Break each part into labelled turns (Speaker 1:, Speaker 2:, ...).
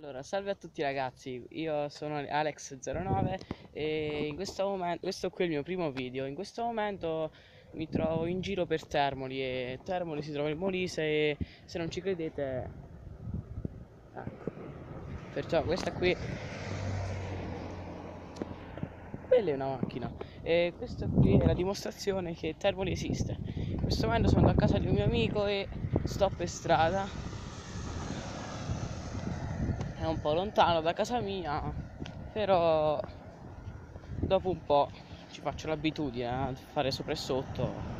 Speaker 1: Allora, salve a tutti ragazzi, io sono Alex09 e in questo momento, questo qui è il mio primo video. In questo momento mi trovo in giro per Termoli e Termoli si trova il Molise e se non ci credete, ecco, perciò questa qui, quella è una macchina e questa qui è la dimostrazione che Termoli esiste. In questo momento sono a casa di un mio amico e sto per strada. È un po' lontano da casa mia, però dopo un po' ci faccio l'abitudine a fare sopra e sotto.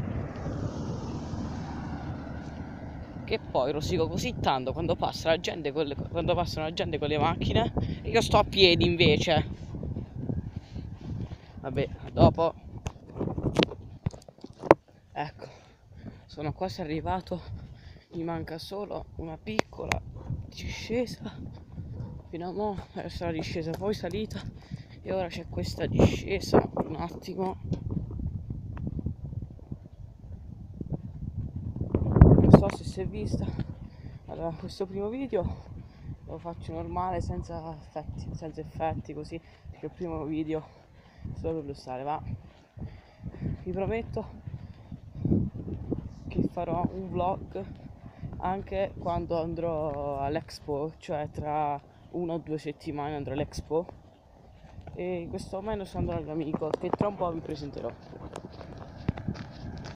Speaker 1: Che poi rosico così tanto quando passa la gente quando passano la gente con le macchine e io sto a piedi invece. Vabbè, dopo. Ecco, sono quasi arrivato. Mi manca solo una piccola discesa. Fino a mo' verso la discesa, poi salita. E ora c'è questa discesa. Un attimo. Non so se si è vista. Allora, questo primo video lo faccio normale, senza effetti così, perché il primo video solo per illustrare, ma vi prometto che farò un vlog anche quando andrò all'Expo, cioè tra 1 o 2 settimane andrò all'Expo e in questo momento sto andando al mio amico che tra un po' vi presenterò.